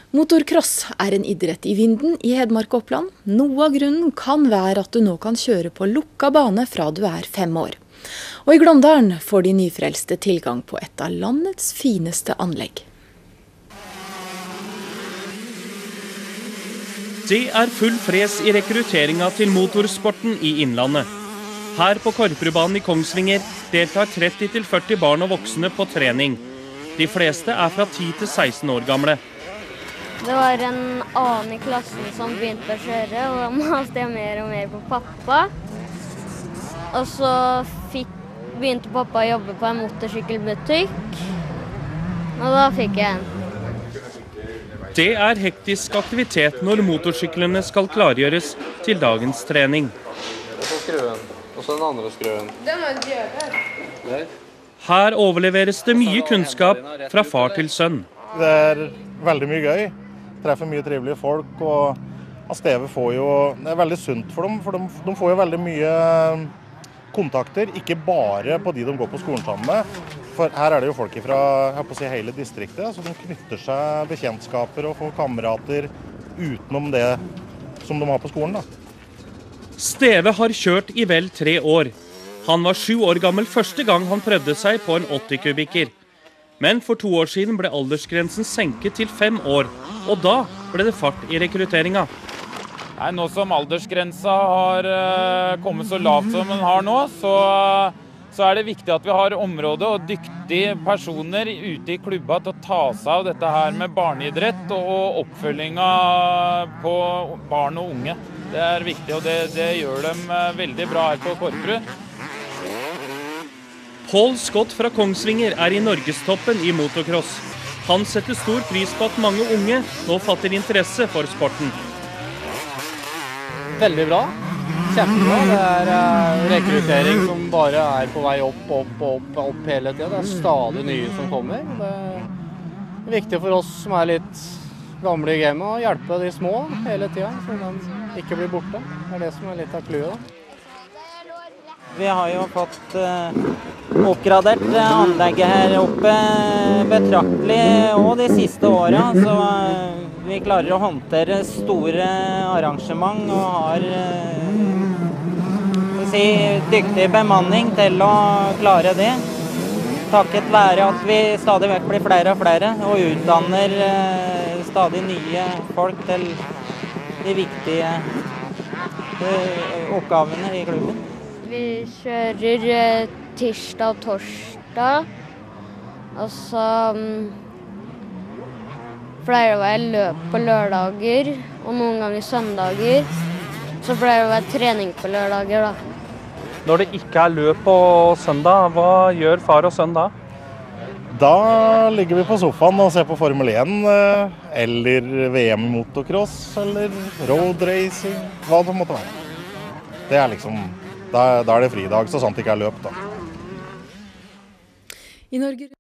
Motorcross er en idrett i vinden i Hedmark og Oppland. Noe av grunnen kan være at du nå kan kjøre på lukka bane fra du er 5 år. Og i Glåmdalen får de nyfrelste tilgang på et av landets fineste anlegg. Det er full fres i rekrutteringa til motorsporten i Innlandet. Her på Korprudbanen i Kongsvinger deltar 30-40 barn og voksne på trening. De fleste er fra 10 til 16 år gamle. Det var en annen i klassen som begynte å kjøre, og da maste jeg mer og mer på pappa. Og så begynte pappa å jobbe på en motorsykkelbutikk, og da fikk jeg en. Det er hektisk aktivitet når motorsyklene skal klargjøres til dagens trening. Og så skruen, og så den andre skruen. Den må du gjøre. Der. Her overleveres det mye kunnskap fra far til sønn. Det er veldig mye gøy. Treffer mye trivelige folk, og stedet det er veldig sunt for dem, for de får jo veldig mye kontakter, ikke bare på de går på skolen sammen med. For her er det jo folk fra hele distriktet, så de knytter seg bekjentskaper og får kamerater utenom det som de har på skolen. Steve har kjørt i vel 3 år. Han var 7 år gammel første gang han prøvde seg på en 80-kubikker. Men for 2 år siden ble aldersgrensen senket til 5 år, og da ble det fart i rekrutteringa. Nei, nå som aldersgrensa har kommet så lavt som den har nå, så er det viktig at vi har område og dyktige personer ute i klubba til å ta seg av dette her med barneidrett og oppfølginga på barn og unge. Det er viktig, og det gjør dem veldig bra her på Korprud. Paul Scott fra Kongsvinger er i norgestoppen i motocross. Han setter stor pris på at mange unge nå fatter interesse for sporten. Veldig bra. Kjempebra. Det er rekruttering som bare er på vei opp hele tiden. Det er stadig nye som kommer. Det er viktig for oss som er litt gamle i gamet å hjelpe de små hele tiden, så de ikke blir borte. Det er det som er litt av clouet. Vi har jo fått oppgradert anlegget her oppe betraktelig og de siste årene, så vi klarer å håndtere store arrangement og har dyktig bemanning til å klare det. Takket være at vi stadig vekk blir flere og flere og utdanner stadig nye folk til de viktige oppgavene i klubben. Vi kjører tirsdag og torsdag, og så pleier det å være løp på lørdager, og noen ganger søndager. Så pleier det å være trening på lørdager, da. Når det ikke er løp på søndag, hva gjør far og sønn da? Da ligger vi på sofaen og ser på Formel 1, eller VM i motocross, eller road racing, hva det måtte være. Det er liksom... Da er det fridag, så sant det ikke er løp, da. I Norge